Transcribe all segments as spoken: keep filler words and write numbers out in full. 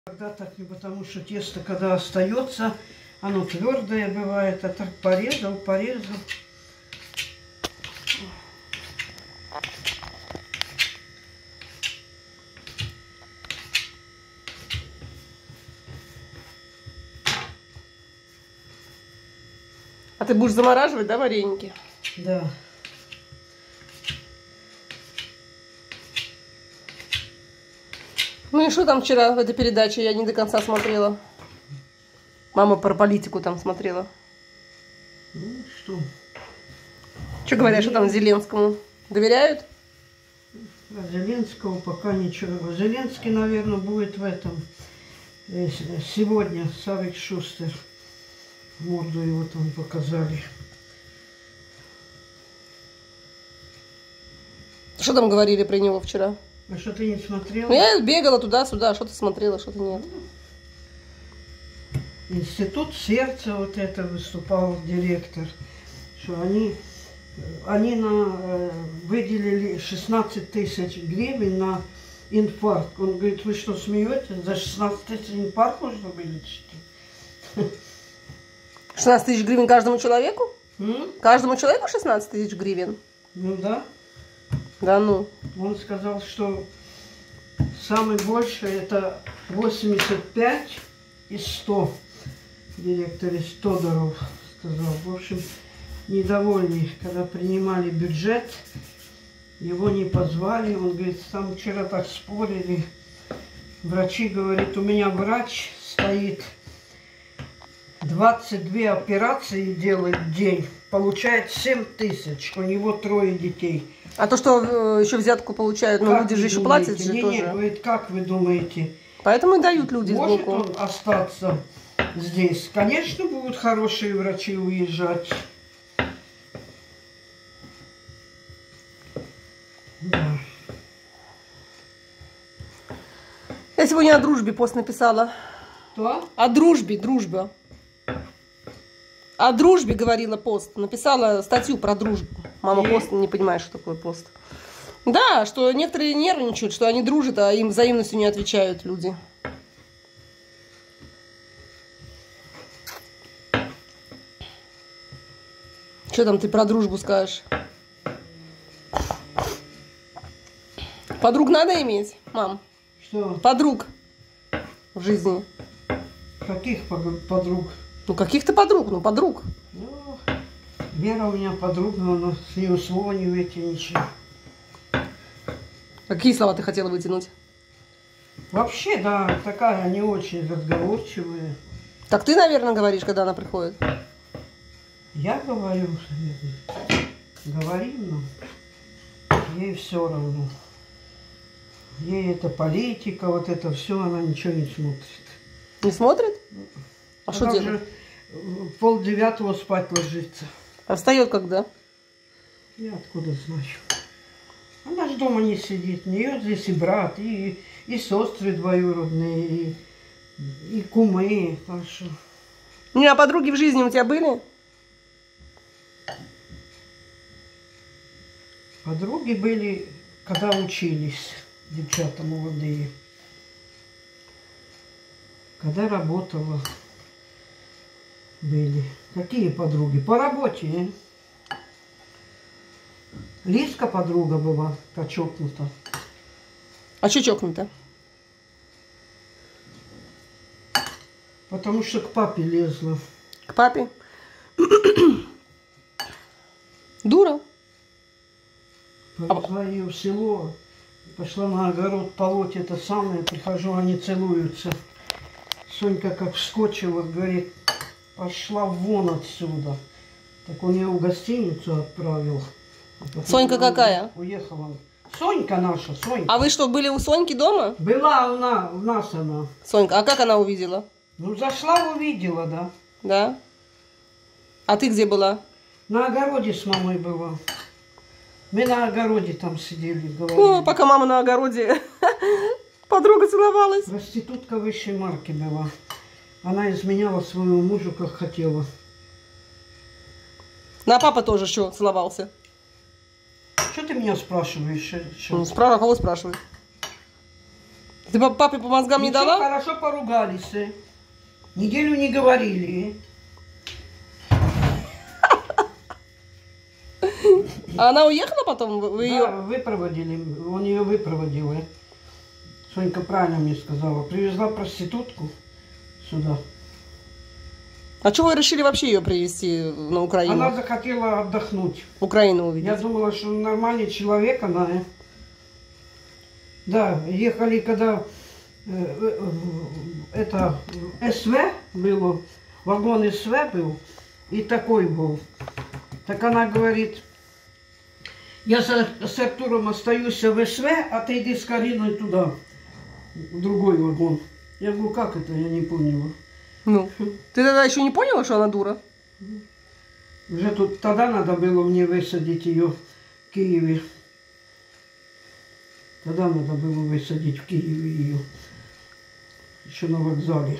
Когда так, не потому что тесто, когда остается, оно твердое бывает, а так порезал, порезал. А ты будешь замораживать, да, вареники? Да. Ну и что там вчера в этой передаче? Я не до конца смотрела. Мама про политику там смотрела. Ну что? Что говорят, что там Зеленскому? Доверяют? А Зеленского пока ничего. Зеленский, наверное, будет в этом. Сегодня Савик Шустер. Морду его там показали. Что там говорили про него вчера? А что ты не смотрела? Ну, я бегала туда-сюда, что-то смотрела, что-то нет. Институт сердца вот это выступал директор, что они, они на, выделили шестнадцать тысяч гривен на инфаркт. Он говорит, вы что, смеетесь? За шестнадцать тысяч инфаркт можно вылечить? шестнадцать тысяч гривен каждому человеку? М? Каждому человеку шестнадцать тысяч гривен? Ну да. Да ну. Он сказал, что самый больший это восемьдесят пять из ста. Директор из Тодоров сказал. В общем, недовольный, когда принимали бюджет, его не позвали. Он говорит, там вчера так спорили. Врачи говорят, у меня врач стоит, двадцать две операции делает в день, получает семь тысяч, у него трое детей. А то, что э, еще взятку получают, ну люди же еще платят же не, тоже. Не, говорит, как вы думаете? Поэтому и дают люди может сбоку. Он остаться здесь? Конечно, будут хорошие врачи уезжать. Да. Я сегодня о дружбе пост написала. Что? О дружбе, дружба. О дружбе говорила пост. Написала статью про дружбу. Мама И? пост не понимает, что такое пост. Да, что некоторые нервничают, что они дружат, а им взаимностью не отвечают люди. Что там ты про дружбу скажешь? Подруг надо иметь, мам? Что? Подруг в жизни. Каких подруг? Ну, каких-то подруг, ну, подруг. Ну, Вера у меня подруга, но с нее слова не вытянешь. Какие слова ты хотела вытянуть? Вообще, да, такая не очень разговорчивая. Так ты, наверное, говоришь, когда она приходит? Я говорю, говорим, но ей все равно. Ей это политика, вот это все, она ничего не смотрит. Не смотрит? А, а что делает? В полдевятого спать ложится. А встает когда? Я откуда знаю. Она же дома не сидит. У нее здесь и брат, и, и сестры двоюродные, и, и кумы. Так что... Не, а подруги в жизни у тебя были? Подруги были, когда учились, девчата молодые. Когда работала, были. Какие подруги? По работе. А? Лизка подруга была, та чокнута. А что чокнута? Потому что к папе лезла. К папе? Дура. Повезла ее в село, пошла на огород полоть это самое, прихожу, они целуются. Сонька как вскочила, говорит, пошла вон отсюда. Так он ее в гостиницу отправил. А Сонька какая? Уехала. Сонька наша, Сонька. А вы что, были у Соньки дома? Была у нас, у нас она. Сонька, а как она увидела? Ну, зашла, увидела, да. Да? А ты где была? На огороде с мамой была. Мы на огороде там сидели, говорили. О, пока мама на огороде, подруга целовалась. Проститутка высшей марки была. Она изменяла своему мужу, как хотела. Ну, а папа тоже что, целовался? Что ты меня спрашиваешь? Ну, спрашивай, кого спрашивай? Ты папе по мозгам не Ничего, дала? хорошо поругались. э. Неделю не говорили. А она уехала потом? Вы вы ее... Да, выпроводили. Он ее выпроводил. э. Сонька правильно мне сказала. Привезла проститутку сюда. А чего вы решили вообще ее привезти на Украину? Она захотела отдохнуть. Украину увидеть. Я думала, что нормальный человек она. э. Да, ехали, когда э, э, это СВ было, вагон СВ был, и такой был. Так она говорит, я с, с Артуром остаюсь в СВ, а ты иди с Кариной туда, в другой вагон. Я говорю, как это, я не поняла. Ну, ты тогда еще не поняла, что она дура? Уже тут тогда надо было мне высадить ее в Киеве. Тогда надо было высадить в Киеве ее. Еще на вокзале.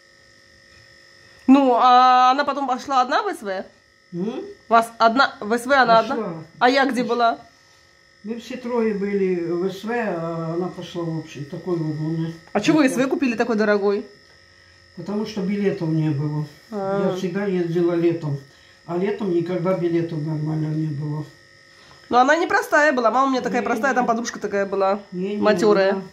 Ну, а она потом пошла одна в СВ? М? Вас одна в СВ, она Пошла. одна? А я где была? Мы все трое были в СВ, а она пошла в общий такой вагон. А чего вы СВ купили такой дорогой? Потому что билетов не было. А. Я всегда ездила летом. А летом никогда билетов нормально не было. Ну, она не простая была. Мама у меня такая Не, простая, не. там подружка такая была. Не, не, матерая. она-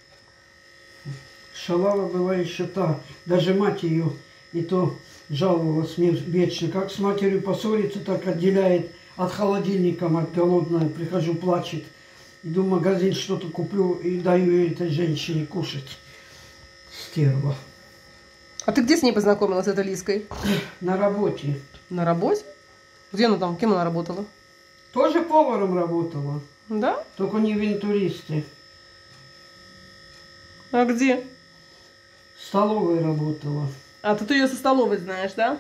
Шалава была еще та. Даже мать ее и то жаловалась мне вечно. Как с матерью поссорится, так отделяет от холодильника, мать голодная. Прихожу, плачет. Иду в магазин, что-то куплю и даю этой женщине кушать. Стерва. А ты где с ней познакомилась, с этой Лизкой? На работе. На работе? Где она там? Кем она работала? Тоже поваром работала. Да? Только не винтуристы. А где? В столовой работала. А ты, ты ее со столовой знаешь, да?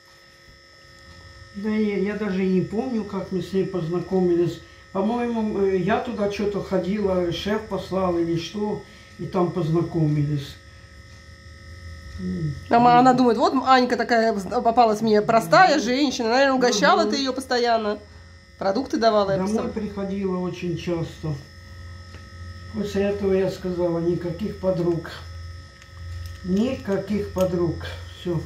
Да я, я даже и не помню, как мы с ней познакомились. По-моему, э, я туда что-то ходила, шеф послал или что, и там познакомились. М. А ма- она думает, вот Анька такая попалась мне, простая женщина, наверное, угощала Мгм. ты ее постоянно. Продукты давала. я Домой представляю. приходила очень часто. После этого я сказала, никаких подруг. Никаких подруг. Все.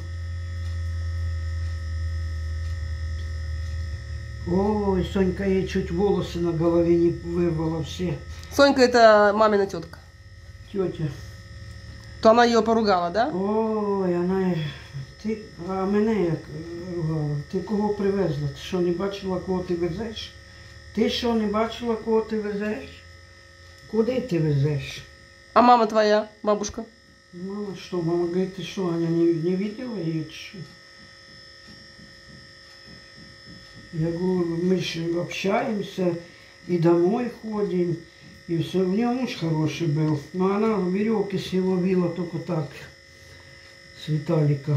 Ой, Сонька ей чуть волосы на голове не вырвала все. Сонька это мамина тетка. Тетя. То она ее поругала, да? Ой, вона. Ти, а мене як ругала? Ти кого привезла? Ти що, не бачила, кого ти везеш? Ти що, не бачила, кого ти везеш? Куди ти везеш? А мама твоя, бабушка? Мама что? Мама говорит, ты что, Аня, не, не видела ее? Что? Я говорю, мы же общаемся и домой ходим. И все. У нее муж хороший был. Но она веревки с него била только так. С Виталика.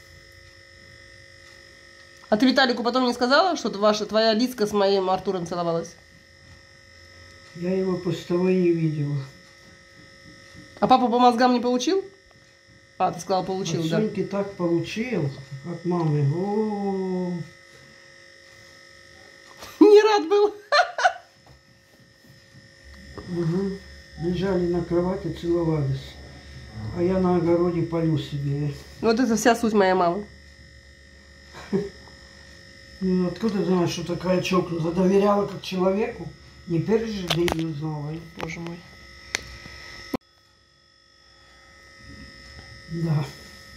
А ты Виталику потом не сказала, что ваша, твоя Лизка с моим Артуром целовалась? Я его после того и не видела. А папа по мозгам не получил? А, ты сказала, получил, От да. Соньки так получил, от мамы. О, Не рад был. угу. Лежали на кровати, целовались. А я на огороде полю себе. Вот это вся суть моей мамы. Ну, откуда знаешь, что такая чокнутая? Доверяла как человеку? Не пережили ее знала. Боже мой. Да.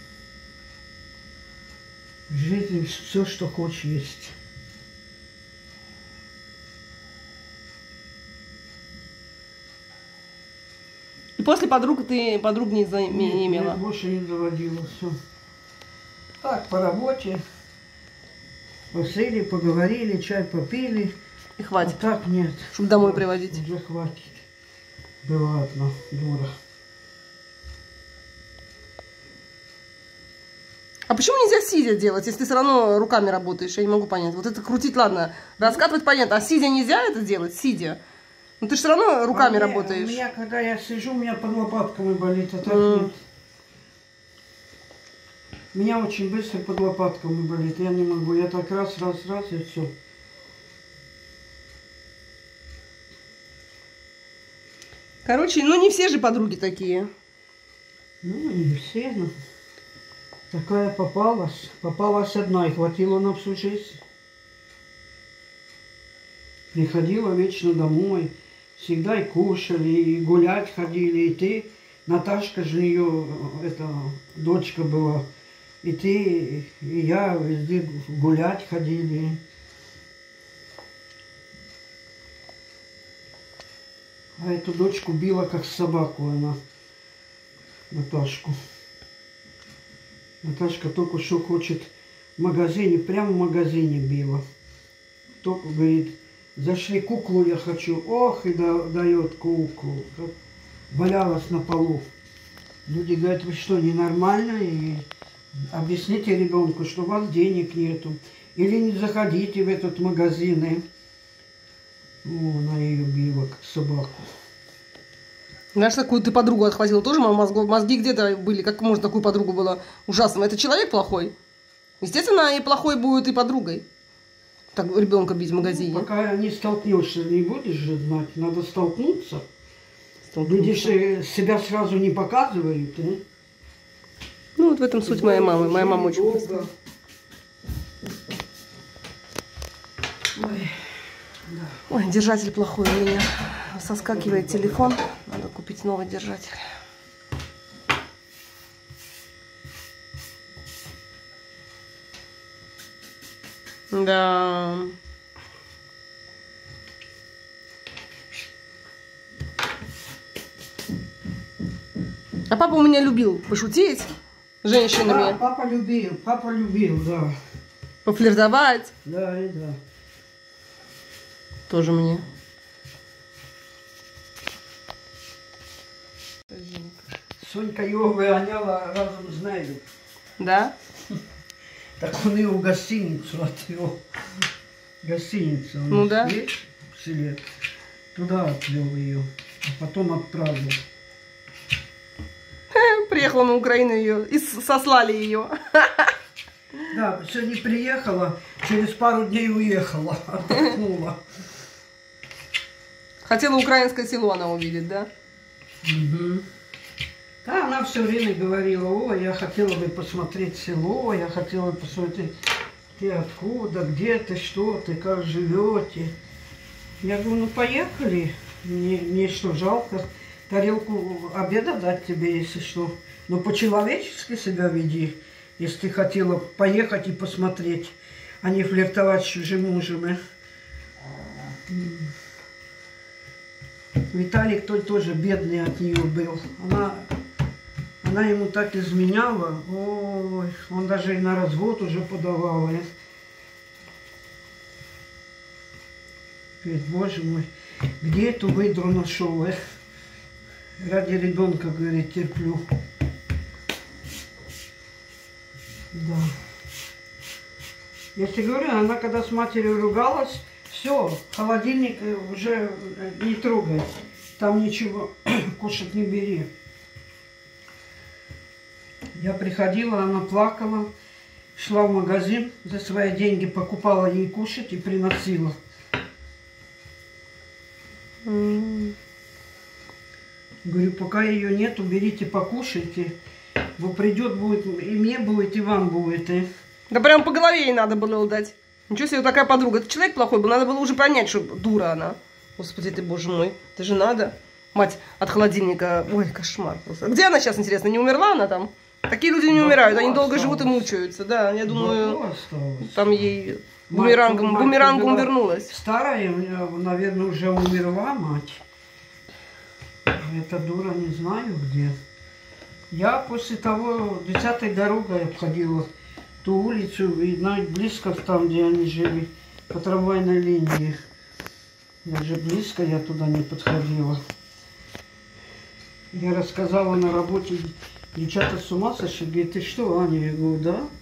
В жизни все, что хочешь, есть. И после подруг ты подруг не, за- не Нет, имела? я больше не заводила. Все. Так, по работе. Посыли, поговорили, чай попили. И А хватит, так нет. чтобы домой Вот, приводить. Уже хватит. Да ладно, дура. А почему нельзя сидя делать, если ты все равно руками работаешь? Я не могу понять. Вот это крутить, ладно, раскатывать понятно, а сидя нельзя это делать? Сидя. Ну ты же все равно руками А мне- работаешь. У меня, когда я сижу, у меня под лопатками болит, а так М. нет. У меня очень быстро под лопатками болит, я не могу. Я так раз, раз, раз и все. Короче, ну не все же подруги такие. Ну, не все, но такая попалась. Попалась одна и хватило на всю жизнь. Приходила вечно домой. Всегда и кушали, и гулять ходили, и ты. Наташка же ее, это, дочка была. И ты, и я везде гулять ходили. А эту дочку била как собаку она, Наташку. Наташка только что хочет в магазине, прямо в магазине била. Только говорит, зашли, куклу я хочу. Ох, и да, дает куклу. Валялась на полу. Люди говорят, вы что, ненормально? И объясните ребенку, что у вас денег нету. Или не заходите в этот магазин. И... О, она ее била, как собаку. Знаешь, такую ты подругу отхватила, тоже мозги, мозги где-то были, как можно такую подругу было ужасно. Это человек плохой. Естественно, и плохой будет и подругой. Так ребенка бить в магазине. Ну, пока не столкнешься, не будешь же знать, надо столкнуться. Люди же себя сразу не показывают. А? Ну, вот в этом суть моей мамы. Моя мама очень простая. Ой, да. Ой, держатель плохой у меня. Соскакивает телефон. Надо купить новый держатель. Да. А папа у меня любил пошутить с женщинами. Да, папа любил, папа любил, да. Пофлиртовать. Да, и да. Тоже мне. Сонька его выгоняла разом с нею. Да? Так он ее в гостиницу отвел. Гостиницу. Он Ну да. Есть в селе. Туда отвел ее. А потом отправил. Приехала на Украину ее и сослали ее. Да, сегодня приехала, через пару дней уехала, отдохнула. Хотела украинское село она увидеть, да? Угу. Да, она все время говорила, о, я хотела бы посмотреть село, я хотела бы посмотреть, ты откуда, где ты, что ты, как живете. Я говорю, ну поехали, мне, мне что, жалко тарелку обеда дать тебе, если что. Но по-человечески себя веди, если ты хотела поехать и посмотреть, а не флиртовать с чужим мужем. Виталик тот тоже бедный от нее был. Она, она ему так изменяла. Ой, он даже и на развод уже подавал. Говорит, боже мой, где эту выдру нашел? Эх? Ради ребенка, говорит, терплю. Да. Если говорю, она когда с матерью ругалась, все, холодильник уже не трогай. Там ничего кушать не бери. Я приходила, она плакала, шла в магазин, за свои деньги покупала ей кушать и приносила. Mm. Говорю, пока ее нету, берите, покушайте. Вот придет, будет, и мне будет, и вам будет. И... Да прям по голове ей надо было дать. Ничего себе, такая подруга. Это человек плохой был, надо было уже понять, что дура она. Господи ты, боже мой, это же надо. Мать от холодильника, ой, кошмар просто. Где она сейчас, интересно, не умерла она там? Такие люди не умирают, они долго живут и мучаются. Да, я думаю, там ей бумерангом, бумерангом вернулась. Старая, наверное, уже умерла мать. Эта дура не знаю где. Я после того десятой дорогой обходила ту улицу, и близко там, где они жили, по трамвайной линии. Даже близко я туда не подходила. Я рассказала на работе, девчата с ума сошли, говорит, ты что, Аня? Я говорю,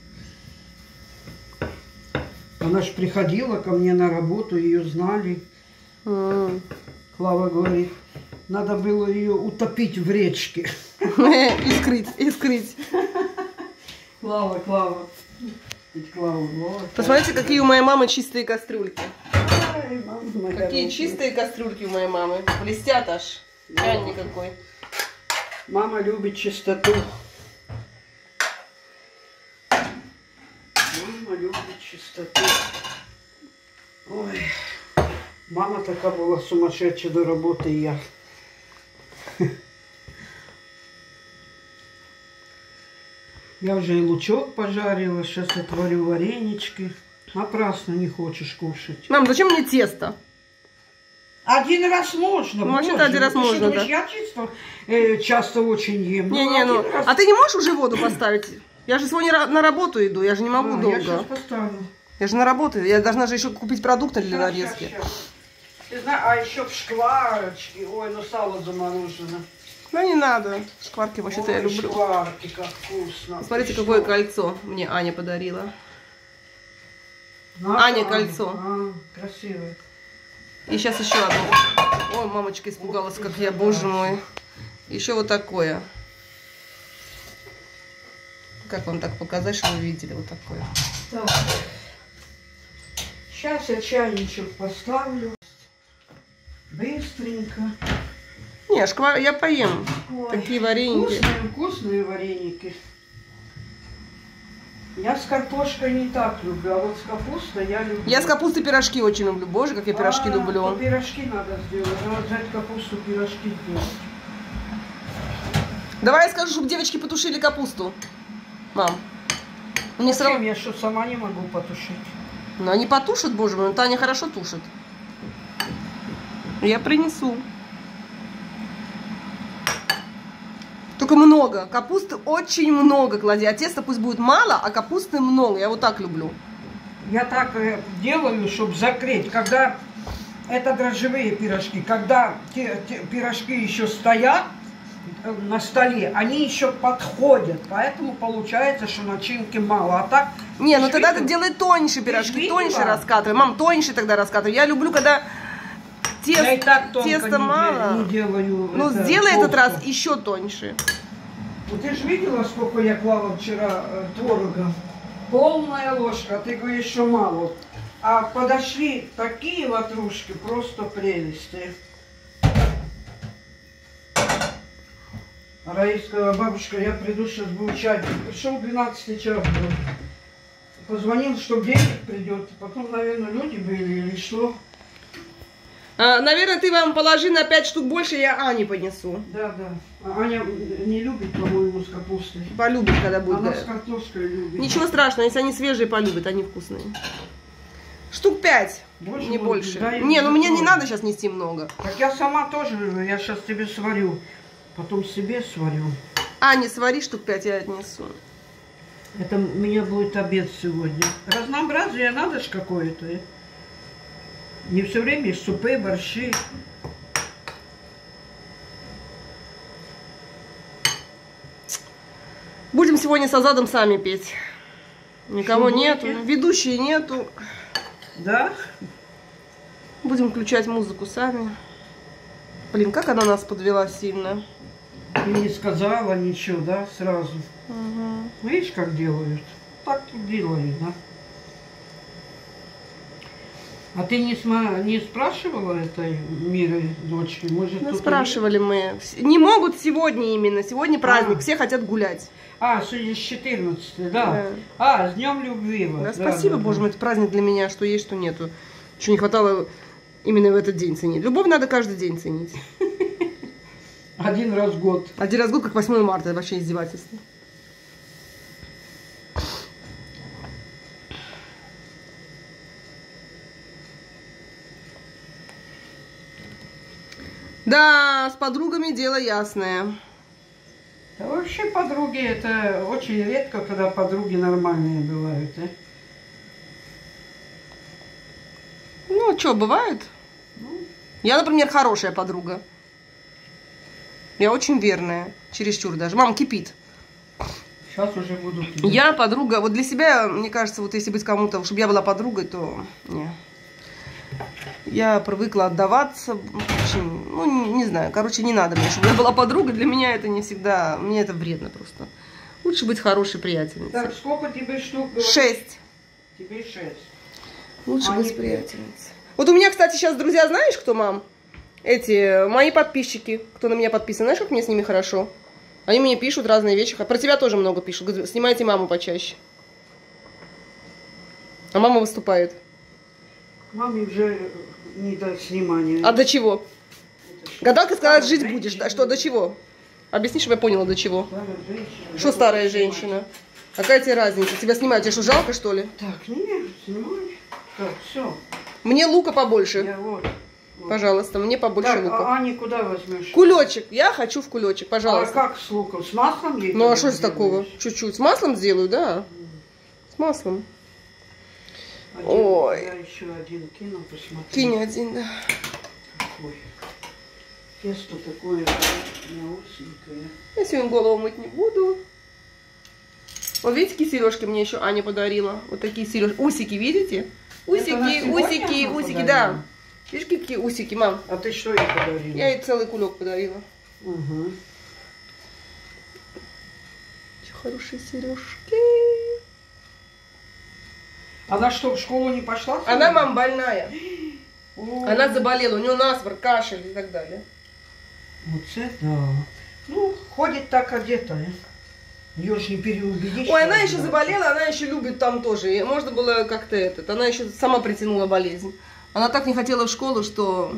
да. Она ж приходила ко мне на работу, ее знали. Mm. Клава говорит, надо было ее утопить в речке. И скрыть, и скрыть. Клава, Клава. Клава, вот. Посмотрите, какие у моей мамы чистые кастрюльки. Ай, мама, Какие чистые кастрюльки у моей мамы. Блестят аж. Глянь никакой. Мама любит чистоту. Мама любит чистоту. Ой. Мама такая была сумасшедшая до работы, и я. Я уже и лучок пожарила, сейчас отварю варенички. Напрасно не хочешь кушать. Мам, зачем мне тесто? Один раз можно. Ну, вообще-то один раз Ты можно, думаешь, да. я чисто, э, часто очень ем. Не-не, ну, раз... а ты не можешь уже воду поставить? Я же сегодня на работу иду, я же не могу а, долго. Я сейчас поставлю. Я же на работу, я должна же еще купить продукты для Щас, нарезки. щас, щас. Ты знаешь, а еще в шкварочке. Ой, ну сало заморожено. Ну не надо, шкварки вообще-то я Ой, люблю. шкварки, как вкусно. Смотрите, Ты какое что? кольцо мне Аня подарила. Ну, Аня а, кольцо. А, красивое. И сейчас еще одно. Ой, мамочка испугалась, как я, боже мой. Еще вот такое. Как вам так показать, что вы видели вот такое? Так. Сейчас я чайничек поставлю. Быстренько. Не, шквар, я поем. Ой, Такие вареники. Вкусные, вкусные вареники. Я с картошкой не так люблю, а вот с капустой я люблю. Я с капустой пирожки очень люблю. Боже, как я пирожки а, люблю. то пирожки надо сделать. Надо взять капусту, пирожки сделать. Давай я скажу, чтобы девочки потушили капусту. Мам. Мне Зачем? сразу... Я что, сама не могу потушить? Ну, они потушат, боже мой. Таня хорошо тушит. Я принесу. Только много. Капусты очень много клади. А теста пусть будет мало, а капусты много. Я вот так люблю. Я так э, делаю, чтобы закрыть. Когда это дрожжевые пирожки, когда те, те пирожки еще стоят э, на столе, они еще подходят. Поэтому получается, что начинки мало. А так... Не, ну ты тогда видела? ты делай тоньше пирожки, видела? тоньше раскатывай. Мам, тоньше тогда раскатывай. Я люблю, когда тест, Я и так тонко теста не, мало. не делаю. Ну, это, сделай толсто. этот раз еще тоньше. Ну, ты же видела, сколько я клала вчера э, творога? Полная ложка, а ты говоришь, что мало. А подошли такие ватрушки, просто прелести. А Раиса сказала: бабушка, я приду, сейчас буду чай. Пришел двенадцатый час. Был. Позвонил, что денег придет. Потом, наверное, люди были или что. А, наверное, ты вам положи на пять штук больше, я Ане понесу. Да, да. А Аня не любит, по-моему, с капустой. Полюбит, когда будет. Она с картошкой любит. Ничего страшного, если они свежие, полюбят, они вкусные. Штук пять, Больше не может больше. быть, да, Не, ну мне не тоже. надо сейчас нести много. Так я сама тоже, я сейчас тебе сварю. Потом себе сварю. Ане, свари штук пять, я отнесу. Это у меня будет обед сегодня. Разнообразие надо ж какое-то. Не все время супы, борщи. Будем сегодня с Азадом сами петь. Никого Что нету, будете? ведущей нету. Да? Будем включать музыку сами. Блин, как она нас подвела сильно. И не сказала ничего, да, сразу. Угу. Видишь, как делают? Так и делают, да. А ты не, сма... не спрашивала этой Миры, дочки? Может, Ну, тут спрашивали мы. Не могут сегодня именно. Сегодня праздник, А. все хотят гулять. А, сегодня четырнадцатое, да. Да. А, с Днем Любви. Вот. Да, Да, спасибо, да, боже да. мой, это праздник для меня, что есть, что нету. Что не хватало именно в этот день ценить. Любовь надо каждый день ценить. Один раз в год. Один раз в год, как восьмое марта, это вообще издевательство. Да, с подругами дело ясное. Да вообще подруги, это очень редко, когда подруги нормальные бывают. А? Ну, что, бывает? Я, например, хорошая подруга. Я очень верная. Чересчур даже. Мам, кипит. Сейчас уже будут. Я подруга. Вот для себя, мне кажется, вот если быть кому-то, чтобы я была подругой, то не. Я привыкла отдаваться. Очень, ну, не, не знаю. Короче, не надо мне, чтобы я была подругой. Для меня это не всегда. Мне это вредно просто. Лучше быть хорошей приятельницей. Так, сколько тебе штук? говоришь? Шесть. Тебе шесть. Лучше А быть они- приятельницей. Вот у меня, кстати, сейчас, друзья, знаешь, кто, мам? эти, мои подписчики, кто на меня подписан, знаешь, как мне с ними хорошо? Они мне пишут разные вещи. Про тебя тоже много пишут. Говорят, снимайте маму почаще. А мама выступает. Маме уже не до снимания. А до чего? Гадалка сказала, жить женщина. Будешь. Да, что, до чего? Объясни, чтобы я поняла, до чего. Старая женщина. Что старая женщина? Какая тебе разница? Тебя снимают, тебе что, жалко, что ли? Так, нет, снимай. Так, все. Мне лука побольше. Я вот, вот. Пожалуйста, мне побольше так, лука. А Ани куда возьмешь? Кулечек. Я хочу в кулечек, пожалуйста. А как с луком? С маслом ей? Ну, а что с такого? Чуть-чуть. С маслом сделаю, да. С маслом. Один, ой. Я еще один кину, посмотри. Кинь один, да. Какой. Тесто такое мяусенькое. Я сегодня голову мыть не буду. Вот видите, какие сережки мне еще Аня подарила? Вот такие сережки. Усики, видите? Усики, усики, усики, да. Видишь, какие усики, мам? А ты что ей подарила? Я ей целый кулек подарила. Угу. Хорошие сережки. Она что, в школу не пошла? Она, мам, больная. О, Она заболела, у нее насморк, кашель и так далее. вот это да. Ну, ходит так одетая. Ее же не переубедишь. Ой, она еще заболела, она еще любит там тоже. И можно было как-то этот. Она еще сама притянула болезнь. Она так не хотела в школу, что...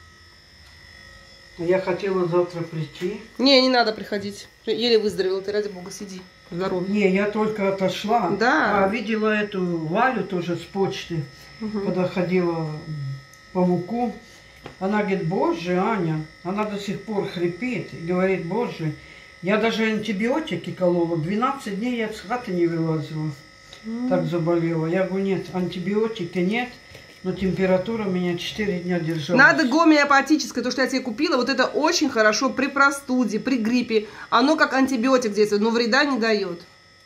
Я хотела завтра прийти. Не, не надо приходить. Еле выздоровела, ты ради бога сиди. Здорово. Не, я только отошла. Да. А видела эту Валю тоже с почты, Угу. когда ходила по муку. Она говорит, боже, Аня, она до сих пор хрипит и говорит, боже, я даже антибиотики колола, двенадцать дней я с хаты не вылазила, mm. так заболела. Я говорю, нет, антибиотики нет, но температура меня четыре дня держала. Надо гомеопатическое, то, что я тебе купила, вот это очень хорошо при простуде, при гриппе. Оно как антибиотик действует, но вреда не дает.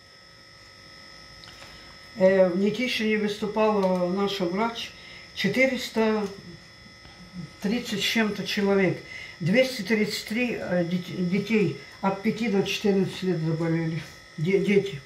Э, в Никишине выступала наша врач, четыреста тридцать с чем-то человек, двести тридцать три э, детей от пяти до четырнадцати лет заболели. Де дети.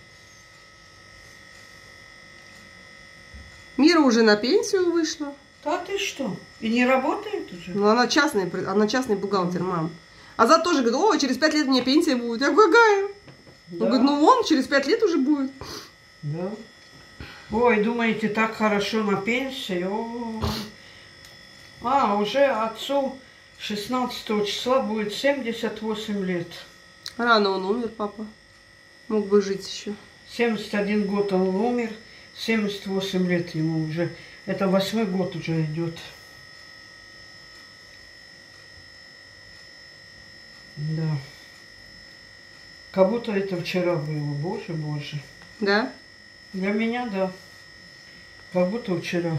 Мира уже на пенсию вышла. Да ты что? И не работает уже? Ну, она частный, она частный бухгалтер, мам. А за тоже говорит, о, через пять лет мне пенсия будет. Я говорю, какая? Да. Он говорит, ну вон, через пять лет уже будет. Да. Ой, думаете, так хорошо на пенсии? О. А, уже отцу шестнадцатого числа будет семьдесят восемь лет. Рано он умер, папа. Мог бы жить еще. семьдесят один год он умер, семьдесят восемь лет ему уже. Это восьмой год уже идет. Да. Как будто это вчера было. Боже, боже. Да? Для меня, да. Как будто вчера.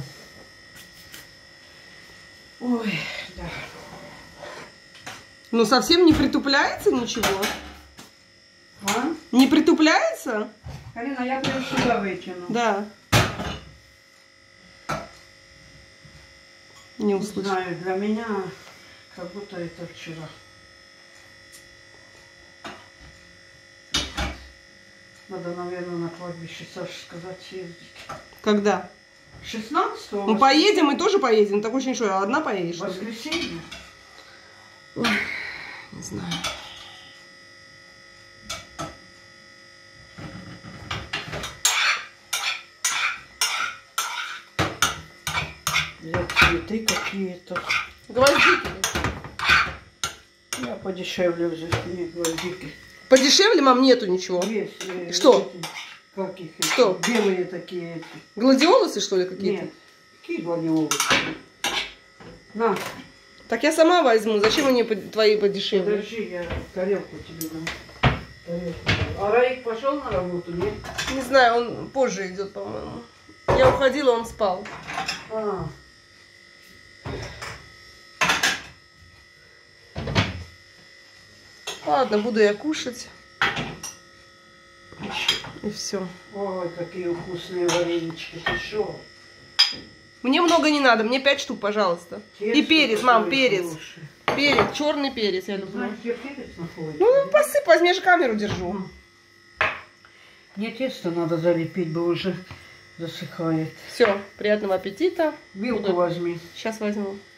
Ой, да. Ну, совсем не притупляется ничего? А? Не притупляется? Карина, я прям сюда вытяну. Да. Не Не услышал. знаю, для меня как будто это вчера. Надо, наверное, на кладбище Саше сказать съездить. Когда? шестнадцатого? Ну, поедем, мы тоже поедем. Так очень что, одна поедешь? Что ли? Воскресенье. Ой, не знаю. Взять цветы какие-то. Гвоздики. Я подешевле взять. Нет, гвоздики. Подешевле, мам, нету ничего. Есть. э, Что? эти, как их? эти, Что? Белые такие эти. Гладиолусы, что ли, какие-то? Нет. Какие гладиолусы? На, Так я сама возьму. Зачем они под- твои подешевле? подожди, я тарелку тебе дам. Тарелку. А Раик пошел на работу, нет? Не знаю, он позже идет, по-моему. Я уходила, он спал. А. Ладно, буду я кушать. И все. Ой, какие вкусные варенички. Ты шо? Мне много не надо, мне пять штук, пожалуйста. И Тесто перец, мам, такое перец. хорошее. Перец, черный перец я люблю. Знаешь, где перец находится? Ну, посыпь, возьми, я же камеру держу. Мне тесто надо залепить, бы уже засыхает. Все, приятного аппетита. Вилку Буду- возьми. Сейчас возьму.